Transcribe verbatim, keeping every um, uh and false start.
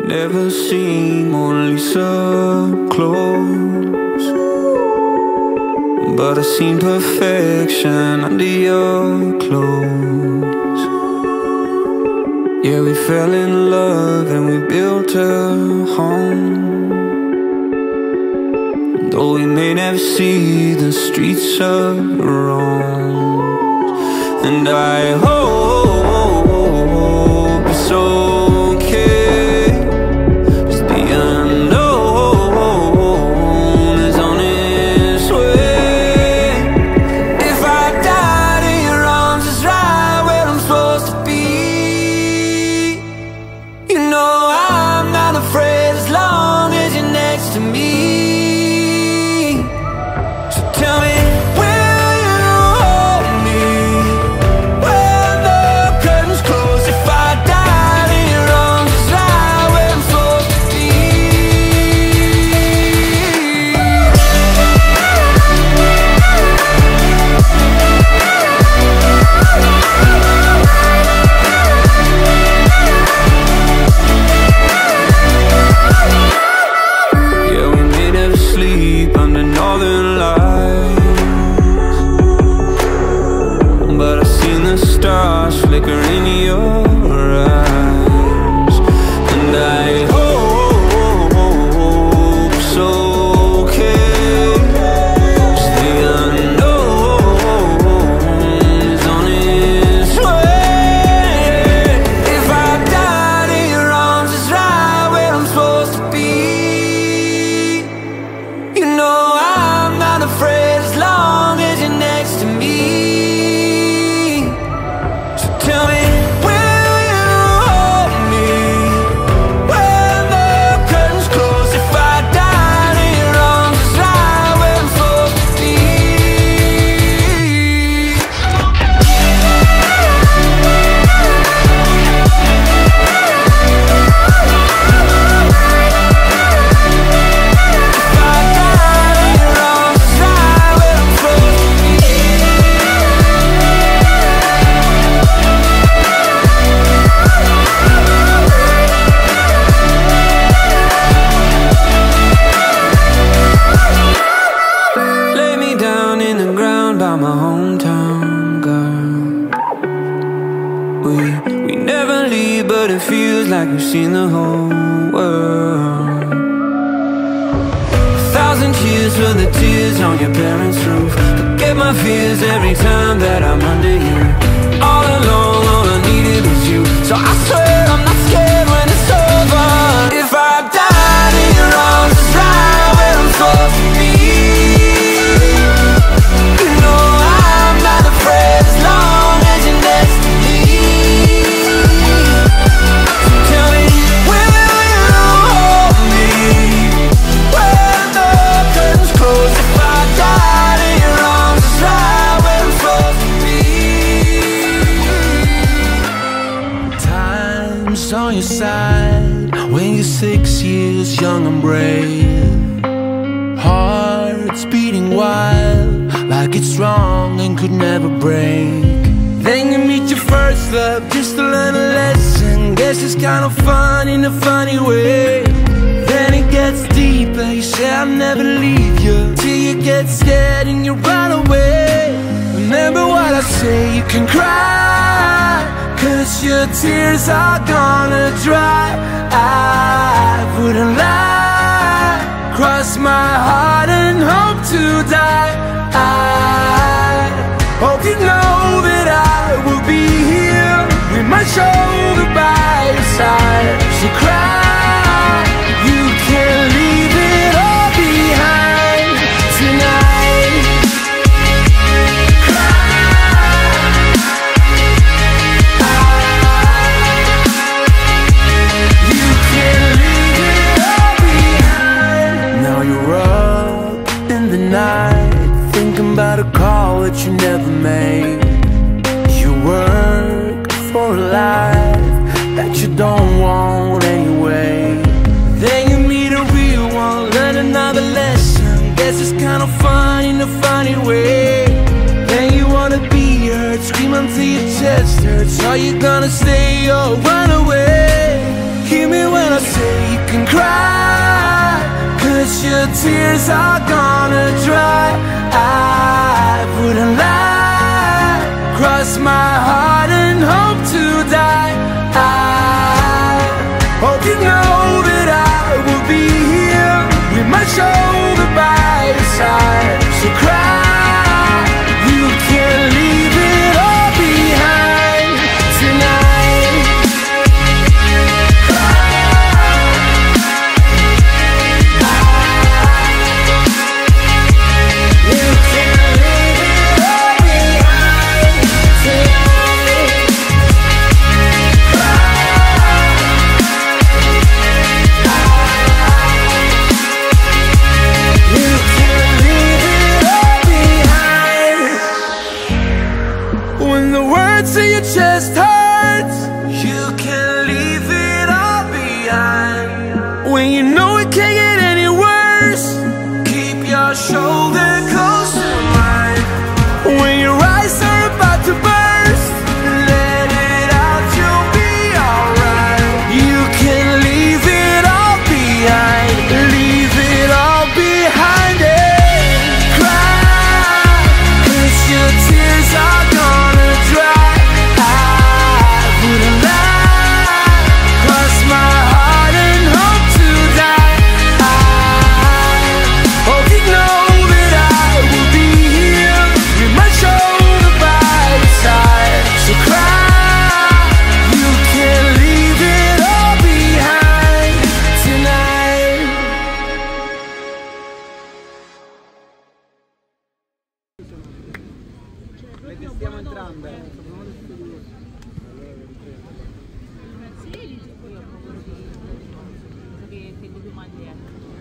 Never seen Mona Lisa close, but I seen perfection under your clothes. Yeah, we fell in love and we built a home. Though we may never see the streets of Rome. And I hope it's okay, 'cause the unknown is on its way. If I died in your arms, it's right where I'm supposed to be. You know I'm not afraid as long as you're next to me. So tell me, under northern lights, but I seen the stars flicker in your eyes. And I hope it's okay, 'cause the unknown is on its way. If I died in your arms, it's right where I'm supposed to be. You know I'm not afraid as long as you're next to me. So tell me, will you hold me when the curtains close? If I died in your arms, it's right where I'm supposed to be. My hometown girl, we we never leave, but it feels like we've seen the whole world. A thousand cheers for the tears on your parents' roof. Forget my fears every time that I'm under you. All along, all I needed was you. So I swear I'm not scared when it's over. If I died in your arms, it's right where I'm supposed to be. As long as you're next to me. So tell me, will you hold me when the curtains close? If I died in your arms, it's right where I'm supposed to be. Time's on your side when you're six years young and brave. Hearts beating wild like it's strong and could never break. Then you meet your first love just to learn a lesson. Guess it's kind of fun in a funny way. Then it gets deeper, you say I'll never leave you, till you get scared and you run away. Remember what I say, you can cry, 'cause your tears are gonna dry. I wouldn't lie, cross my heart and hope to die. I hope you know that I will be here with my shoulder by your side. So cry, you can leave it all behind tonight. Cry, you can leave it all behind. Now you're up in the night, thinking about a call that you never made. You work for a life that you don't want anyway. Then you meet a real one, learn another lesson. Guess it's kind of fun in a funny way. Then you wanna be heard, scream until your chest hurts. Are you gonna stay or run away? Hear me when I say you can cry, 'cause your tears are gonna dry. I wouldn't lie, cross my heart and hope to die. I hope you know that I will be here with my shoulder by your side. So cry, you can leave it all behind tonight. You can leave it all behind tonight. You can leave it all behind. When the words in your chest hurts, you can leave it all behind. When you know it can't get any worse, keep your shoulder close to mine. When your eyes are about to burst, let it out, you'll be alright. You can leave it all behind, leave it all behind and cry, 'cause your tears are gonna dry. I wouldn't lie, cross my heart and hope to die. I hope you know that I will be here with my shoulder by your side. So cry, you can leave it all behind tonight. Le testiamo entrambe. Sì, poi ho paura di... che tengo due maglie.